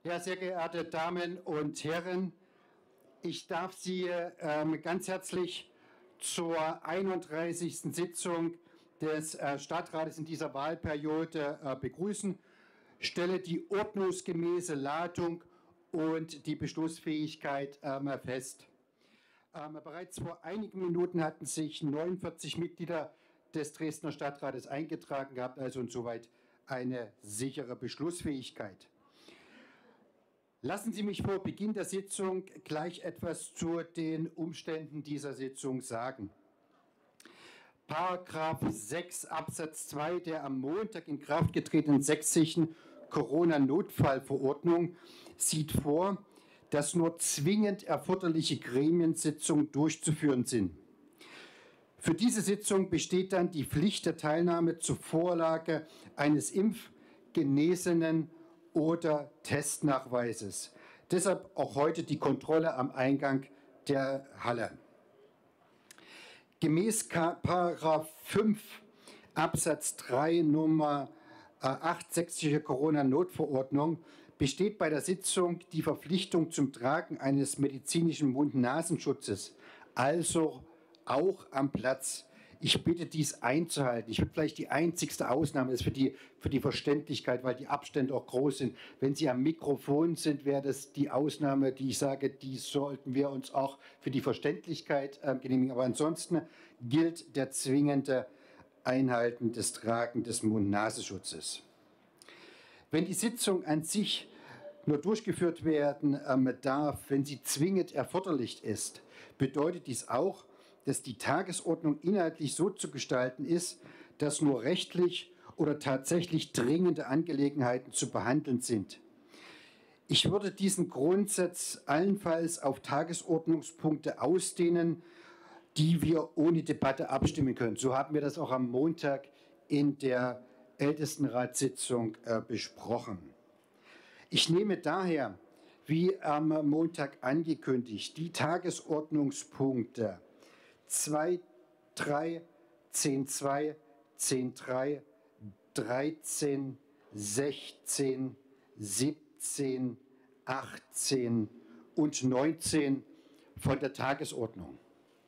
Ja, sehr geehrte Damen und Herren, ich darf Sie ganz herzlich zur 31. Sitzung des Stadtrates in dieser Wahlperiode begrüßen, stelle die ordnungsgemäße Ladung und die Beschlussfähigkeit fest. Bereits vor einigen Minuten hatten sich 49 Mitglieder des Dresdner Stadtrates eingetragen gehabt, also insoweit eine sichere Beschlussfähigkeit. Lassen Sie mich vor Beginn der Sitzung gleich etwas zu den Umständen dieser Sitzung sagen. Paragraph 6 Absatz 2 der am Montag in Kraft getretenen sächsischen Corona-Notfallverordnung sieht vor, dass nur zwingend erforderliche Gremiensitzungen durchzuführen sind. Für diese Sitzung besteht dann die Pflicht der Teilnahme zur Vorlage eines Impfgenesenen oder Testnachweises. Deshalb auch heute die Kontrolle am Eingang der Halle. Gemäß Paragraph 5 Absatz 3 Nummer 8 sächsische Corona-Notverordnung besteht bei der Sitzung die Verpflichtung zum Tragen eines medizinischen Mund-Nasenschutzes, also auch am Platz. Ich bitte, dies einzuhalten. Ich will vielleicht die einzigste Ausnahme, das ist für die Verständlichkeit, weil die Abstände auch groß sind. Wenn Sie am Mikrofon sind, wäre das die Ausnahme, die ich sage, die sollten wir uns auch für die Verständlichkeit genehmigen. Aber ansonsten gilt der zwingende Einhalten des Tragen des Mund-Nasenschutzes. Wenn die Sitzung an sich nur durchgeführt werden darf, wenn sie zwingend erforderlich ist, bedeutet dies auch, dass die Tagesordnung inhaltlich so zu gestalten ist, dass nur rechtlich oder tatsächlich dringende Angelegenheiten zu behandeln sind. Ich würde diesen Grundsatz allenfalls auf Tagesordnungspunkte ausdehnen, die wir ohne Debatte abstimmen können. So haben wir das auch am Montag in der Ältestenratssitzung besprochen. Ich nehme daher, wie am Montag angekündigt, die Tagesordnungspunkte 2, 3, 10.2, 10.3, 13, 16, 17, 18 und 19 von der Tagesordnung.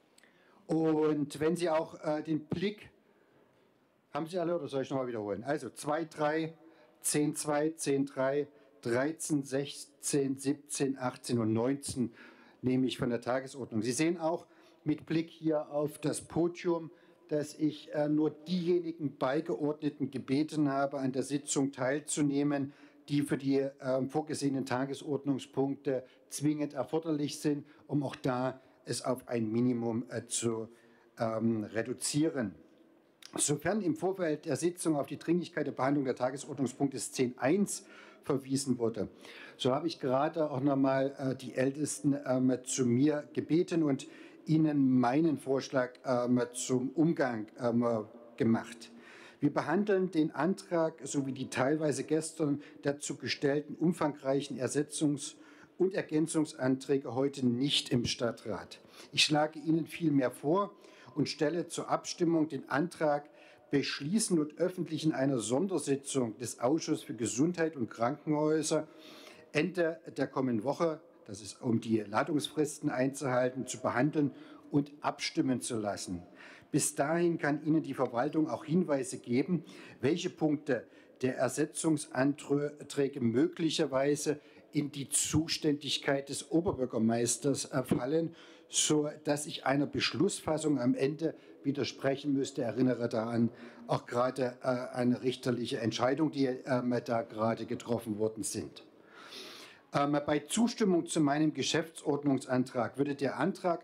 Und wenn Sie auch den Blick, haben Sie alle oder soll ich nochmal wiederholen? Also 2, 3, 10, 2, 10, 3, 13, 16, 17, 18 und 19 nehme ich von der Tagesordnung. Sie sehen auch mit Blick hier auf das Podium, dass ich nur diejenigen Beigeordneten gebeten habe, an der Sitzung teilzunehmen, die für die vorgesehenen Tagesordnungspunkte zwingend erforderlich sind, um auch da es auf ein Minimum zu reduzieren. Sofern im Vorfeld der Sitzung auf die Dringlichkeit der Behandlung der Tagesordnungspunkte 10.1 verwiesen wurde, so habe ich gerade auch nochmal die Ältesten zu mir gebeten und Ihnen meinen Vorschlag zum Umgang gemacht. Wir behandeln den Antrag sowie die teilweise gestern dazu gestellten umfangreichen Ersetzungs- und Ergänzungsanträge heute nicht im Stadtrat. Ich schlage Ihnen vielmehr vor und stelle zur Abstimmung den Antrag beschließen und öffentlich in einer Sondersitzung des Ausschusses für Gesundheit und Krankenhäuser Ende der kommenden Woche, das ist um die Ladungsfristen einzuhalten, zu behandeln und abstimmen zu lassen. Bis dahin kann Ihnen die Verwaltung auch Hinweise geben, welche Punkte der Ersetzungsanträge möglicherweise in die Zuständigkeit des Oberbürgermeisters fallen, sodass ich einer Beschlussfassung am Ende widersprechen müsste. Ich erinnere daran auch gerade eine richterliche Entscheidung, die da gerade getroffen worden sind. Bei Zustimmung zu meinem Geschäftsordnungsantrag würde der Antrag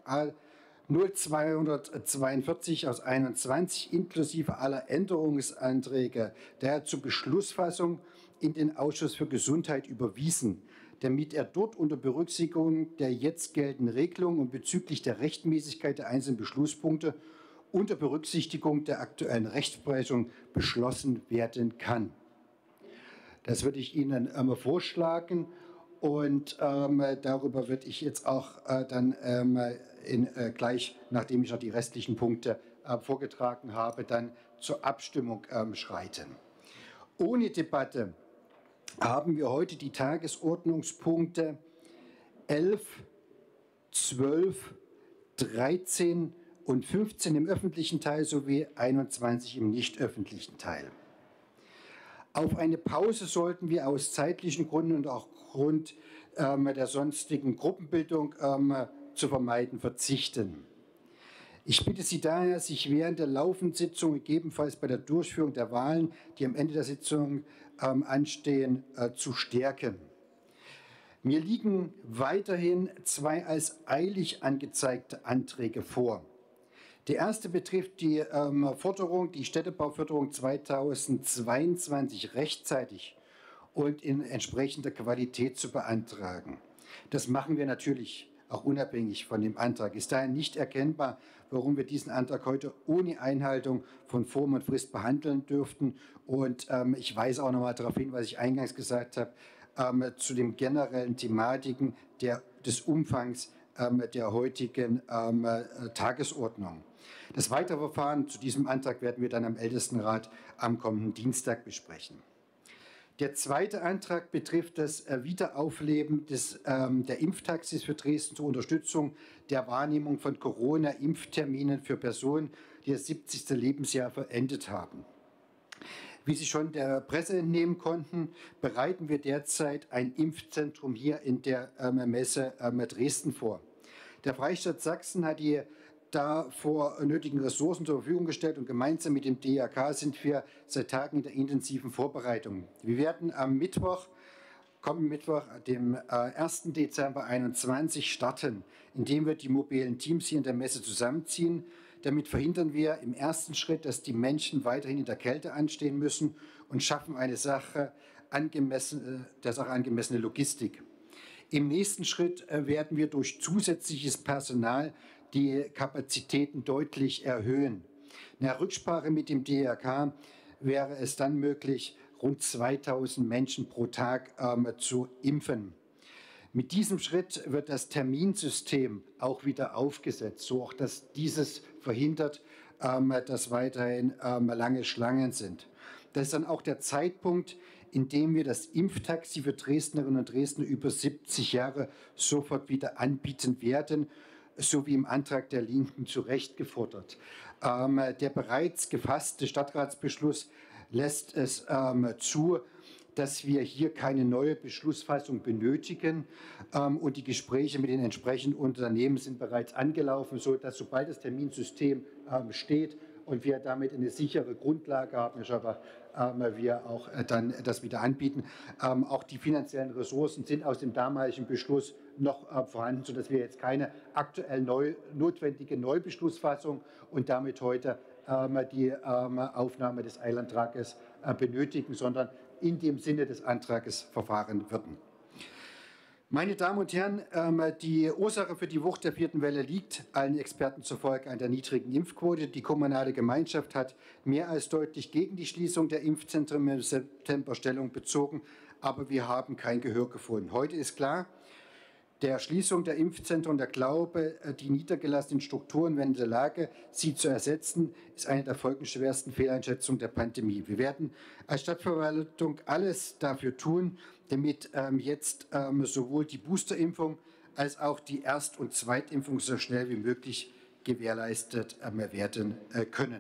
0242 aus 21 inklusive aller Änderungsanträge daher zur Beschlussfassung in den Ausschuss für Gesundheit überwiesen, damit er dort unter Berücksichtigung der jetzt geltenden Regelungen und bezüglich der Rechtmäßigkeit der einzelnen Beschlusspunkte unter Berücksichtigung der aktuellen Rechtsprechung beschlossen werden kann. Das würde ich Ihnen vorschlagen. Und darüber würde ich jetzt auch dann gleich, nachdem ich noch die restlichen Punkte vorgetragen habe, dann zur Abstimmung schreiten. Ohne Debatte haben wir heute die Tagesordnungspunkte 11, 12, 13 und 15 im öffentlichen Teil sowie 21 im nicht öffentlichen Teil. Auf eine Pause sollten wir aus zeitlichen Gründen und auch Grund der sonstigen Gruppenbildung zu vermeiden verzichten. Ich bitte Sie daher, sich während der laufenden Sitzung, gegebenenfalls bei der Durchführung der Wahlen, die am Ende der Sitzung anstehen, zu stärken. Mir liegen weiterhin zwei als eilig angezeigte Anträge vor. Der erste betrifft die Forderung, die Städtebauförderung 2022 rechtzeitig und in entsprechender Qualität zu beantragen. Das machen wir natürlich auch unabhängig von dem Antrag. Ist daher nicht erkennbar, warum wir diesen Antrag heute ohne Einhaltung von Form und Frist behandeln dürften. Und ich weise auch noch mal darauf hin, was ich eingangs gesagt habe, zu den generellen Thematiken des Umfangs der heutigen Tagesordnung. Das weitere Verfahren zu diesem Antrag werden wir dann am Ältestenrat am kommenden Dienstag besprechen. Der zweite Antrag betrifft das Wiederaufleben der Impftaxis für Dresden zur Unterstützung der Wahrnehmung von Corona-Impfterminen für Personen, die das 70. Lebensjahr vollendet haben. Wie Sie schon der Presse entnehmen konnten, bereiten wir derzeit ein Impfzentrum hier in der Messe Dresden vor. Der Freistaat Sachsen hat die davor nötigen Ressourcen zur Verfügung gestellt und gemeinsam mit dem DRK sind wir seit Tagen in der intensiven Vorbereitung. Wir werden am kommenden Mittwoch, dem 1. Dezember 2021 starten, indem wir die mobilen Teams hier in der Messe zusammenziehen. Damit verhindern wir im ersten Schritt, dass die Menschen weiterhin in der Kälte anstehen müssen und schaffen der Sache angemessene Logistik. Im nächsten Schritt werden wir durch zusätzliches Personal die Kapazitäten deutlich erhöhen. Nach Rücksprache mit dem DRK wäre es dann möglich, rund 2000 Menschen pro Tag zu impfen. Mit diesem Schritt wird das Terminsystem auch wieder aufgesetzt, so auch dass dieses verhindert, dass weiterhin lange Schlangen sind. Das ist dann auch der Zeitpunkt, in dem wir das Impftaxi für Dresdnerinnen und Dresdner über 70 Jahre sofort wieder anbieten werden, so wie im Antrag der Linken zu Recht gefordert. Der bereits gefasste Stadtratsbeschluss lässt es zu, dass wir hier keine neue Beschlussfassung benötigen. Und die Gespräche mit den entsprechenden Unternehmen sind bereits angelaufen, sodass sobald das Terminsystem steht und wir damit eine sichere Grundlage haben, wir auch dann das wieder anbieten. Auch die finanziellen Ressourcen sind aus dem damaligen Beschluss noch vorhanden, sodass wir jetzt keine aktuell notwendige Neubeschlussfassung und damit heute die Aufnahme des Eilantrages benötigen, sondern in dem Sinne des Antrages verfahren würden. Meine Damen und Herren, die Ursache für die Wucht der vierten Welle liegt allen Experten zufolge an der niedrigen Impfquote. Die kommunale Gemeinschaft hat mehr als deutlich gegen die Schließung der Impfzentren im September Stellung bezogen, aber wir haben kein Gehör gefunden. Heute ist klar, der Schließung der Impfzentren, der Glaube, die niedergelassenen Strukturen wären in der Lage, sie zu ersetzen, ist eine der folgenschwersten Fehleinschätzungen der Pandemie. Wir werden als Stadtverwaltung alles dafür tun, damit jetzt sowohl die Boosterimpfung als auch die Erst- und Zweitimpfung so schnell wie möglich gewährleistet werden können.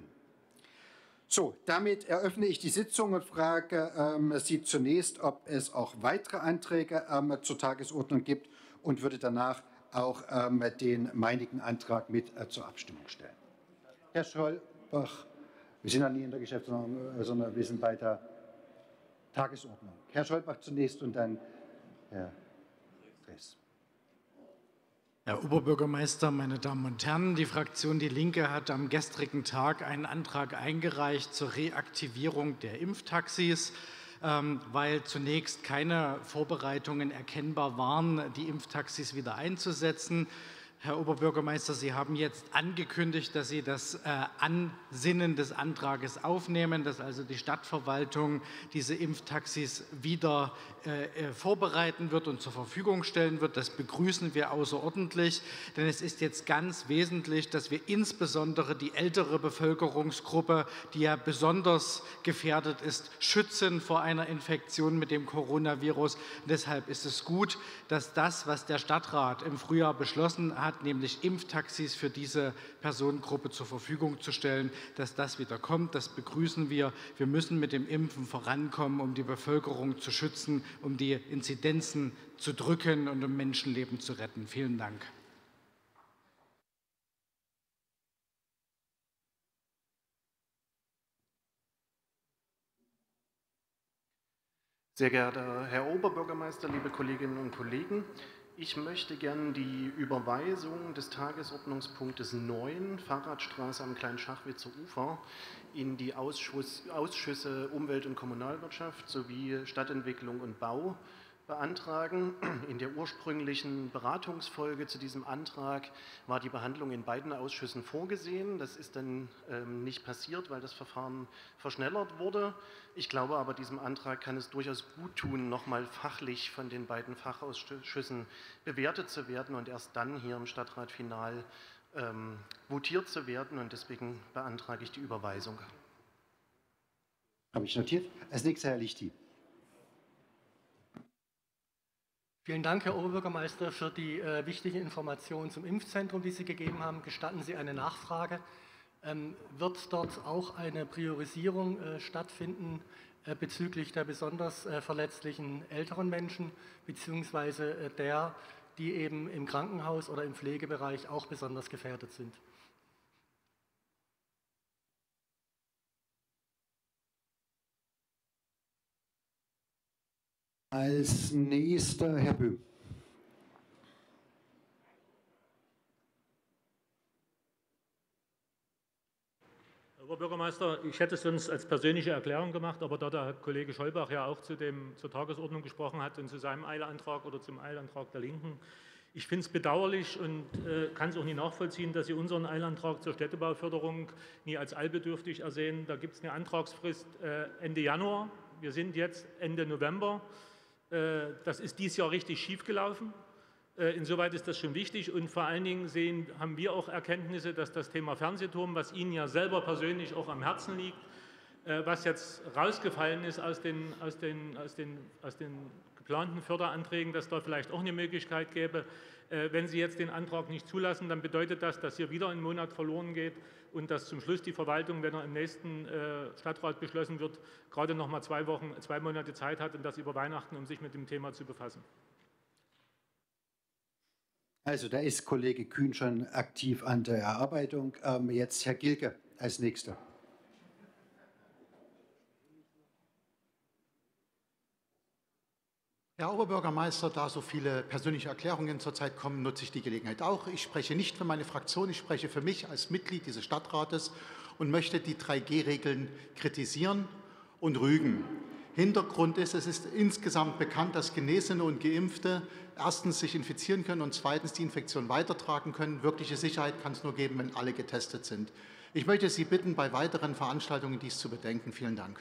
So, damit eröffne ich die Sitzung und frage Sie zunächst, ob es auch weitere Anträge zur Tagesordnung gibt und würde danach auch den meinigen Antrag mit zur Abstimmung stellen. Herr Scholbach, wir sind ja nie in der Geschäftsordnung, sondern wir sind bei der Tagesordnung. Herr Scholbach zunächst und dann Herr Drees. Herr Oberbürgermeister, meine Damen und Herren, die Fraktion Die Linke hat am gestrigen Tag einen Antrag eingereicht zur Reaktivierung der Impftaxis, weil zunächst keine Vorbereitungen erkennbar waren, die Impftaxis wieder einzusetzen. Herr Oberbürgermeister, Sie haben jetzt angekündigt, dass Sie das Ansinnen des Antrages aufnehmen, dass also die Stadtverwaltung diese Impftaxis wieder vorbereiten wird und zur Verfügung stellen wird. Das begrüßen wir außerordentlich, denn es ist jetzt ganz wesentlich, dass wir insbesondere die ältere Bevölkerungsgruppe, die ja besonders gefährdet ist, schützen vor einer Infektion mit dem Coronavirus. Und deshalb ist es gut, dass das, was der Stadtrat im Frühjahr beschlossen hat, nämlich Impftaxis für diese Personengruppe zur Verfügung zu stellen, dass das wieder kommt. Das begrüßen wir. Wir müssen mit dem Impfen vorankommen, um die Bevölkerung zu schützen, um die Inzidenzen zu drücken und um Menschenleben zu retten. Vielen Dank. Sehr geehrter Herr Oberbürgermeister, liebe Kolleginnen und Kollegen, ich möchte gern die Überweisung des Tagesordnungspunktes 9, Fahrradstraße am Klein-Schachwitzer Ufer, in die Ausschüsse Umwelt- und Kommunalwirtschaft sowie Stadtentwicklung und Bau beantragen. In der ursprünglichen Beratungsfolge zu diesem Antrag war die Behandlung in beiden Ausschüssen vorgesehen. Das ist dann nicht passiert, weil das Verfahren verschnellert wurde. Ich glaube aber, diesem Antrag kann es durchaus gut tun, nochmal fachlich von den beiden Fachausschüssen bewertet zu werden und erst dann hier im Stadtrat final votiert zu werden. Und deswegen beantrage ich die Überweisung. Habe ich notiert. Als nächster Herr Lichti. Vielen Dank, Herr Oberbürgermeister, für die wichtigen Informationen zum Impfzentrum, die Sie gegeben haben. Gestatten Sie eine Nachfrage. Wird dort auch eine Priorisierung stattfinden bezüglich der besonders verletzlichen älteren Menschen beziehungsweise der, die eben im Krankenhaus oder im Pflegebereich auch besonders gefährdet sind? Als nächster Herr Böhm. Herr Oberbürgermeister, ich hätte es sonst als persönliche Erklärung gemacht, aber da der Kollege Scholbach ja auch zur Tagesordnung gesprochen hat und zu seinem Eilantrag oder zum Eilantrag der Linken, ich finde es bedauerlich und kann es auch nicht nachvollziehen, dass Sie unseren Eilantrag zur Städtebauförderung nie als allbedürftig ersehen. Da gibt es eine Antragsfrist Ende Januar. Wir sind jetzt Ende November. Das ist dieses Jahr richtig schief gelaufen. Insoweit ist das schon wichtig und vor allen Dingen haben wir auch Erkenntnisse, dass das Thema Fernsehturm, was Ihnen ja selber persönlich auch am Herzen liegt, was jetzt rausgefallen ist aus den geplanten Förderanträgen, dass da vielleicht auch eine Möglichkeit gäbe. Wenn Sie jetzt den Antrag nicht zulassen, dann bedeutet das, dass hier wieder ein Monat verloren geht und dass zum Schluss die Verwaltung, wenn er im nächsten Stadtrat beschlossen wird, gerade noch mal 2 Monate Zeit hat und das über Weihnachten, um sich mit dem Thema zu befassen. Also da ist Kollege Kühn schon aktiv an der Erarbeitung. Jetzt Herr Gilke als Nächster. Herr Oberbürgermeister, da so viele persönliche Erklärungen zurzeit kommen, nutze ich die Gelegenheit auch. Ich spreche nicht für meine Fraktion, ich spreche für mich als Mitglied dieses Stadtrates und möchte die 3G-Regeln kritisieren und rügen. Hintergrund ist, es ist insgesamt bekannt, dass Genesene und Geimpfte erstens sich infizieren können und zweitens die Infektion weitertragen können. Wirkliche Sicherheit kann es nur geben, wenn alle getestet sind. Ich möchte Sie bitten, bei weiteren Veranstaltungen dies zu bedenken. Vielen Dank.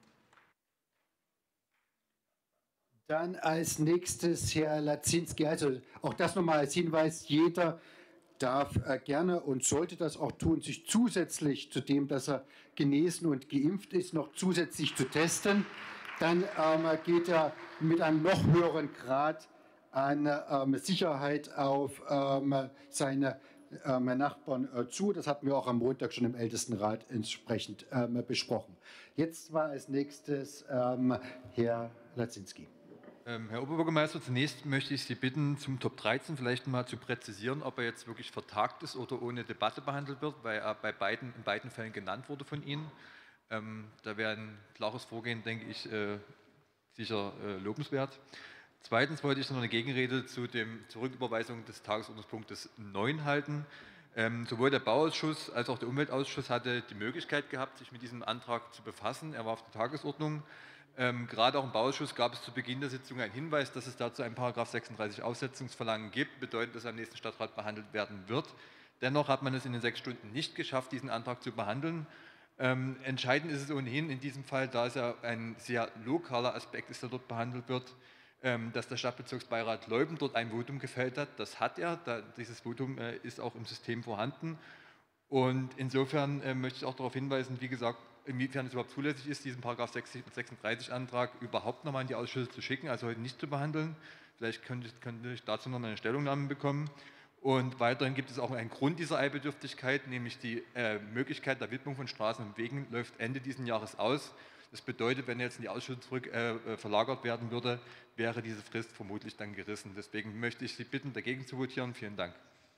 Dann als nächstes Herr Lacinski. Also auch das nochmal als Hinweis, jeder darf gerne und sollte das auch tun, sich zusätzlich zu dem, dass er genesen und geimpft ist, noch zusätzlich zu testen. Dann geht er mit einem noch höheren Grad an Sicherheit auf seine Nachbarn zu. Das hatten wir auch am Montag schon im Ältestenrat entsprechend besprochen. Jetzt war als nächstes Herr Lacinski. Herr Oberbürgermeister, zunächst möchte ich Sie bitten, zum Top 13 vielleicht mal zu präzisieren, ob er jetzt wirklich vertagt ist oder ohne Debatte behandelt wird, weil er in beiden Fällen genannt wurde von Ihnen. Da wäre ein klares Vorgehen, denke ich, sicher lobenswert. Zweitens wollte ich noch eine Gegenrede zur Rücküberweisung des Tagesordnungspunktes 9 halten. Sowohl der Bauausschuss als auch der Umweltausschuss hatte die Möglichkeit gehabt, sich mit diesem Antrag zu befassen. Er war auf der Tagesordnung. Gerade auch im Bauausschuss gab es zu Beginn der Sitzung einen Hinweis, dass es dazu ein § 36 Aussetzungsverlangen gibt, bedeutet, dass er am nächsten Stadtrat behandelt werden wird. Dennoch hat man es in den 6 Stunden nicht geschafft, diesen Antrag zu behandeln. Entscheidend ist es ohnehin in diesem Fall, da es ja ein sehr lokaler Aspekt ist, der dort behandelt wird, dass der Stadtbezirksbeirat Leuden dort ein Votum gefällt hat. Das hat er, dieses Votum ist auch im System vorhanden. Und insofern möchte ich auch darauf hinweisen, wie gesagt, inwiefern es überhaupt zulässig ist, diesen § 36-Antrag überhaupt nochmal in die Ausschüsse zu schicken, also heute nicht zu behandeln. Vielleicht könnte ich dazu noch eine Stellungnahme bekommen. Und weiterhin gibt es auch einen Grund dieser Eilbedürftigkeit, nämlich die Möglichkeit der Widmung von Straßen und Wegen läuft Ende dieses Jahres aus. Das bedeutet, wenn jetzt in die Ausschüsse zurück verlagert werden würde, wäre diese Frist vermutlich dann gerissen. Deswegen möchte ich Sie bitten, dagegen zu votieren. Vielen Dank.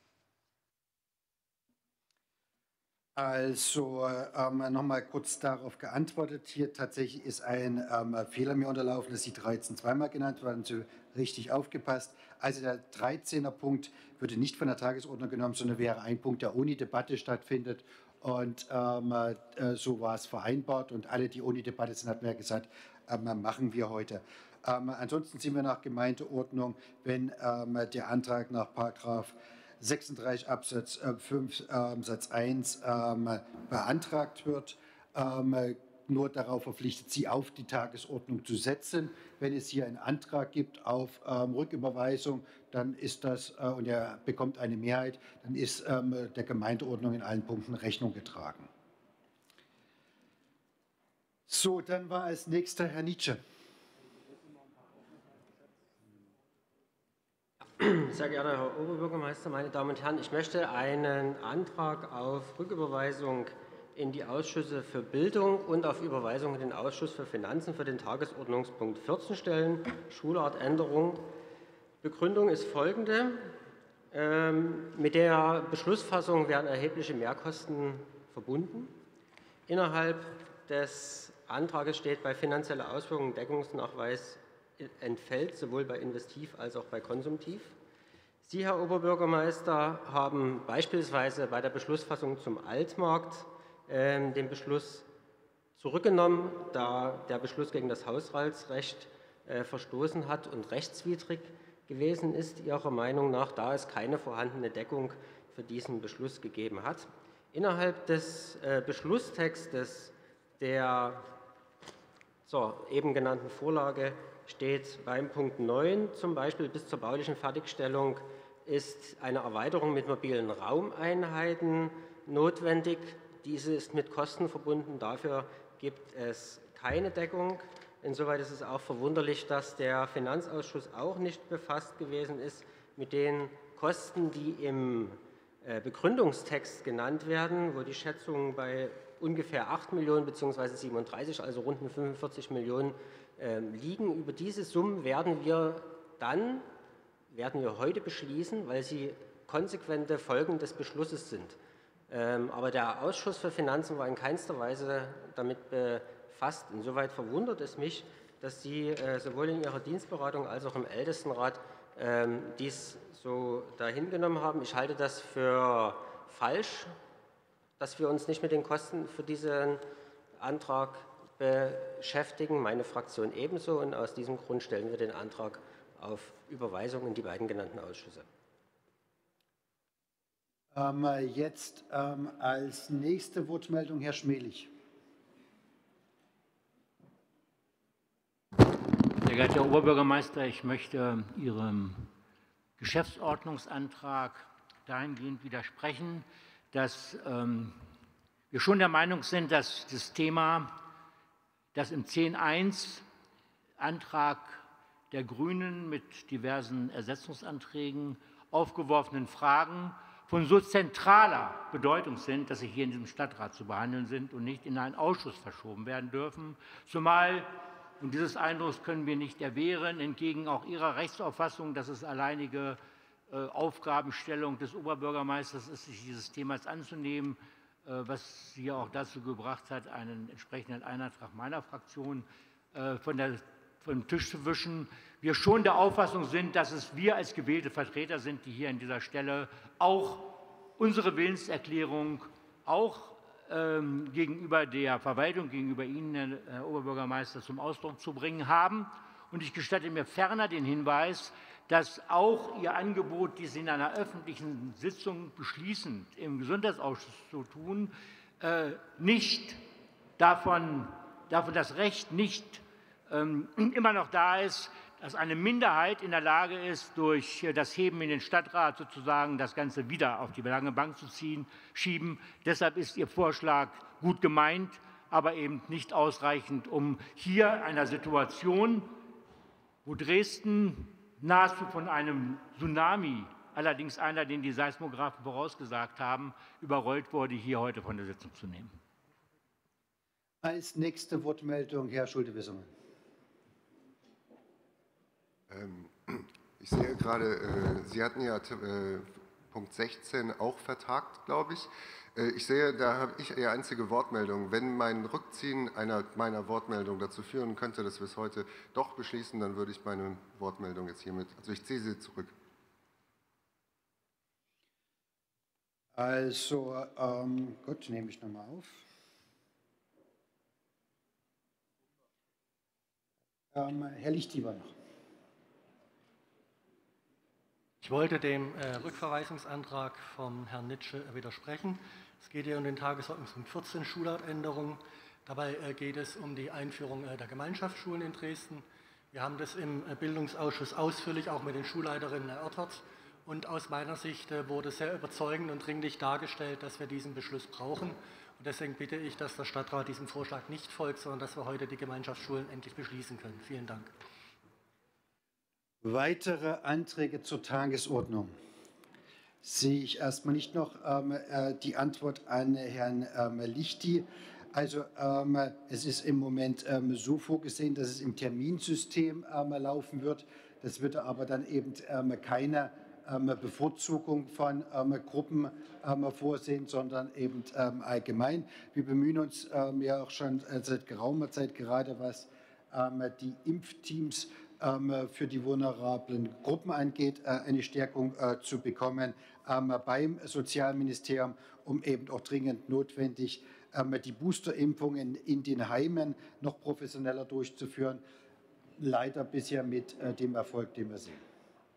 Also nochmal kurz darauf geantwortet. Hier tatsächlich ist ein Fehler mir unterlaufen, dass die 13 zweimal genannt werden, so richtig aufgepasst. Also der 13er Punkt würde nicht von der Tagesordnung genommen, sondern wäre ein Punkt, der ohne Debatte stattfindet. Und so war es vereinbart. Und alle, die ohne Debatte sind, hatten wir ja gesagt, machen wir heute. Ansonsten sind wir nach Gemeindeordnung, wenn der Antrag nach § 36 Absatz 5 Satz 1 beantragt wird, nur darauf verpflichtet, sie auf die Tagesordnung zu setzen. Wenn es hier einen Antrag gibt auf Rücküberweisung, dann ist das, und er bekommt eine Mehrheit, dann ist der Gemeindeordnung in allen Punkten Rechnung getragen. So, dann war als nächster Herr Nitsche. Sehr geehrter Herr Oberbürgermeister, meine Damen und Herren, ich möchte einen Antrag auf Rücküberweisung in die Ausschüsse für Bildung und auf Überweisung in den Ausschuss für Finanzen für den Tagesordnungspunkt 14 stellen, Schulartänderung. Begründung ist folgende. Mit der Beschlussfassung werden erhebliche Mehrkosten verbunden. Innerhalb des Antrages steht bei finanzieller Auswirkung Deckungsnachweis entfällt, sowohl bei Investiv als auch bei Konsumtiv. Sie, Herr Oberbürgermeister, haben beispielsweise bei der Beschlussfassung zum Altmarkt den Beschluss zurückgenommen, da der Beschluss gegen das Haushaltsrecht verstoßen hat und rechtswidrig gewesen ist, Ihrer Meinung nach, da es keine vorhandene Deckung für diesen Beschluss gegeben hat. Innerhalb des Beschlusstextes der eben genannten Vorlage steht beim Punkt 9 zum Beispiel, bis zur baulichen Fertigstellung ist eine Erweiterung mit mobilen Raumeinheiten notwendig. Diese ist mit Kosten verbunden, dafür gibt es keine Deckung. Insoweit ist es auch verwunderlich, dass der Finanzausschuss auch nicht befasst gewesen ist mit den Kosten, die im Begründungstext genannt werden, wo die Schätzungen bei ungefähr 8 Millionen bzw. 37, also rund 45 Millionen liegen. Über diese Summen werden wir heute beschließen, weil sie konsequente Folgen des Beschlusses sind. Aber der Ausschuss für Finanzen war in keinster Weise damit befasst. Insoweit verwundert es mich, dass Sie sowohl in Ihrer Dienstberatung als auch im Ältestenrat dies so dahingenommen haben. Ich halte das für falsch, dass wir uns nicht mit den Kosten für diesen Antrag beschäftigen, meine Fraktion ebenso, und aus diesem Grund stellen wir den Antrag auf Überweisung in die beiden genannten Ausschüsse. Jetzt als nächste Wortmeldung Herr Schmelich. Sehr geehrter Herr Oberbürgermeister, ich möchte Ihrem Geschäftsordnungsantrag dahingehend widersprechen, dass wir schon der Meinung sind, dass das Thema, das im 10.1 Antrag der Grünen mit diversen Ersetzungsanträgen aufgeworfenen Fragen von so zentraler Bedeutung sind, dass sie hier in diesem Stadtrat zu behandeln sind und nicht in einen Ausschuss verschoben werden dürfen. Zumal, und dieses Eindrucks können wir nicht erwehren, entgegen auch Ihrer Rechtsauffassung, dass es alleinige Aufgabenstellung des Oberbürgermeisters ist, sich dieses Themas anzunehmen, was Sie auch dazu gebracht hat, einen entsprechenden Einantrag meiner Fraktion vom Tisch zu wischen. Wir schon der Auffassung sind, dass es wir als gewählte Vertreter sind, die hier an dieser Stelle auch unsere Willenserklärung auch gegenüber der Verwaltung, gegenüber Ihnen, Herr Oberbürgermeister, zum Ausdruck zu bringen haben. Und ich gestatte mir ferner den Hinweis, dass auch Ihr Angebot, dies in einer öffentlichen Sitzung beschließend im Gesundheitsausschuss zu tun, nicht davon das Recht nicht immer noch da ist, dass eine Minderheit in der Lage ist, durch das Heben in den Stadtrat sozusagen das Ganze wieder auf die lange Bank zu schieben. Deshalb ist Ihr Vorschlag gut gemeint, aber eben nicht ausreichend, um hier einer Situation, wo Dresden nahezu von einem Tsunami, allerdings einer, den die Seismographen vorausgesagt haben, überrollt wurde, hier heute von der Sitzung zu nehmen. Als nächste Wortmeldung Herr Schulte-Wissermann. Ich sehe gerade, Sie hatten ja Punkt 16 auch vertagt, glaube ich. Ich sehe, da habe ich die einzige Wortmeldung. Wenn mein Rückziehen meiner Wortmeldung dazu führen könnte, dass wir es heute doch beschließen, dann würde ich meine Wortmeldung jetzt hiermit, also ich ziehe sie zurück. Also, gut, nehme ich nochmal auf. Herr Lichthieber noch. Ich wollte dem Rückverweisungsantrag von Herrn Nitsche widersprechen. Es geht hier um den Tagesordnungspunkt 14, Schulladänderung. Dabei geht es um die Einführung der Gemeinschaftsschulen in Dresden. Wir haben das im Bildungsausschuss ausführlich auch mit den Schulleiterinnen erörtert. Und aus meiner Sicht wurde sehr überzeugend und dringlich dargestellt, dass wir diesen Beschluss brauchen. Und deswegen bitte ich, dass der Stadtrat diesem Vorschlag nicht folgt, sondern dass wir heute die Gemeinschaftsschulen endlich beschließen können. Vielen Dank. Weitere Anträge zur Tagesordnung? Sehe ich erstmal nicht noch die Antwort an Herrn Lichti. Also es ist im Moment so vorgesehen, dass es im Terminsystem laufen wird. Das wird aber dann eben keine Bevorzugung von Gruppen vorsehen, sondern eben allgemein. Wir bemühen uns ja auch schon seit geraumer Zeit gerade, was die Impfteams für die vulnerablen Gruppen angeht, eine Stärkung zu bekommen beim Sozialministerium, um eben auch dringend notwendig die Boosterimpfungen in den Heimen noch professioneller durchzuführen. Leider bisher mit dem Erfolg, den wir sehen.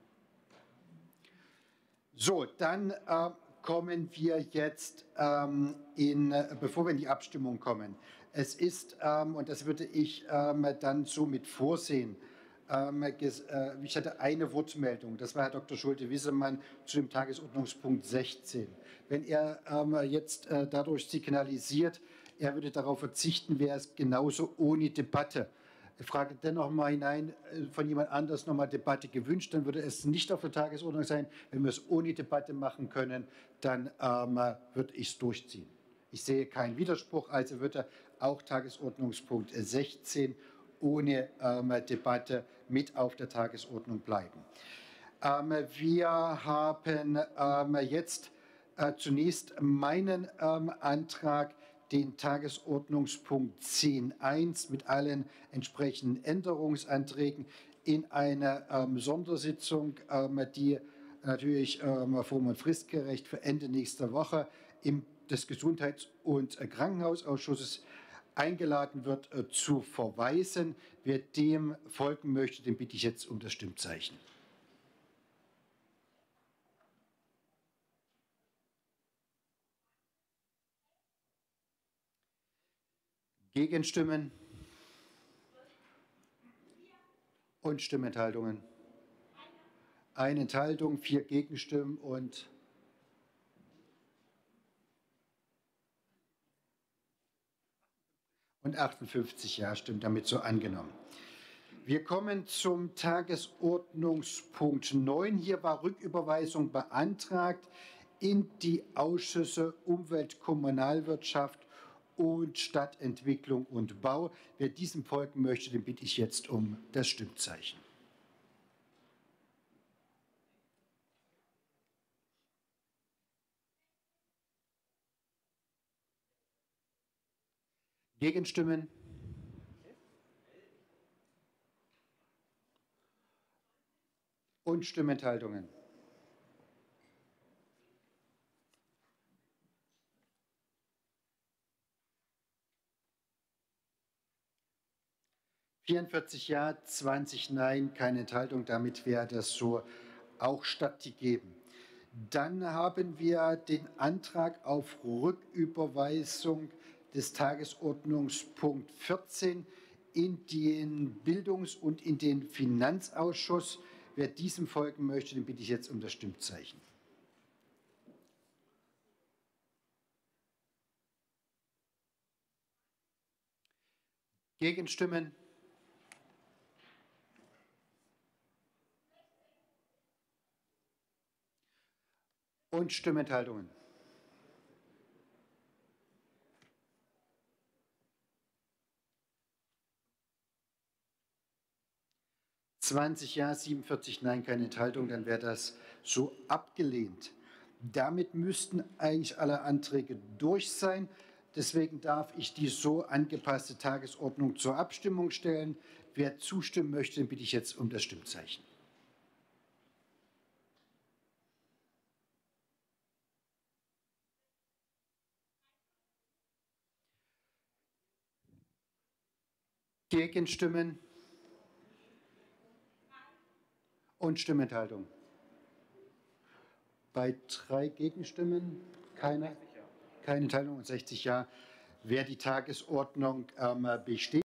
So, dann kommen wir jetzt bevor wir in die Abstimmung kommen. Es ist, und das würde ich dann so mit vorsehen, ich hatte eine Wortmeldung, das war Herr Dr. Schulte-Wissermann zu dem Tagesordnungspunkt 16. Wenn er jetzt dadurch signalisiert, er würde darauf verzichten, wäre es genauso ohne Debatte. Ich frage dennoch mal hinein, von jemand anders nochmal Debatte gewünscht, dann würde es nicht auf der Tagesordnung sein. Wenn wir es ohne Debatte machen können, dann würde ich es durchziehen. Ich sehe keinen Widerspruch, also würde auch Tagesordnungspunkt 16 ohne Debatte mit auf der Tagesordnung bleiben. Wir haben jetzt zunächst meinen Antrag, den Tagesordnungspunkt 10.1 mit allen entsprechenden Änderungsanträgen in einer Sondersitzung, die natürlich form- und fristgerecht für Ende nächster Woche des Gesundheits- und Krankenhausausschusses eingeladen wird, zu verweisen. Wer dem folgen möchte, den bitte ich jetzt um das Stimmzeichen. Gegenstimmen und Stimmenthaltungen. Eine Enthaltung, 4 Gegenstimmen und und 58 Ja-Stimmen, damit so angenommen. Wir kommen zum Tagesordnungspunkt 9. Hier war Rücküberweisung beantragt in die Ausschüsse Umwelt, Kommunalwirtschaft und Stadtentwicklung und Bau. Wer diesem folgen möchte, den bitte ich jetzt um das Stimmzeichen. Gegenstimmen? Und Stimmenthaltungen? 44 Ja, 20 Nein, keine Enthaltung. Damit wäre das so auch stattgegeben. Dann haben wir den Antrag auf Rücküberweisung des Tagesordnungspunkt 14 in den Bildungs- und in den Finanzausschuss. Wer diesem folgen möchte, den bitte ich jetzt um das Stimmzeichen. Gegenstimmen? Und Stimmenthaltungen? Ja, 47 Nein, keine Enthaltung, dann wäre das so abgelehnt. Damit müssten eigentlich alle Anträge durch sein. Deswegen darf ich die so angepasste Tagesordnung zur Abstimmung stellen. Wer zustimmen möchte, den bitte ich jetzt um das Stimmzeichen. Gegenstimmen und Stimmenthaltung. Bei 3 Gegenstimmen keine Enthaltung und 60 Ja. Wer die Tagesordnung bestätigt,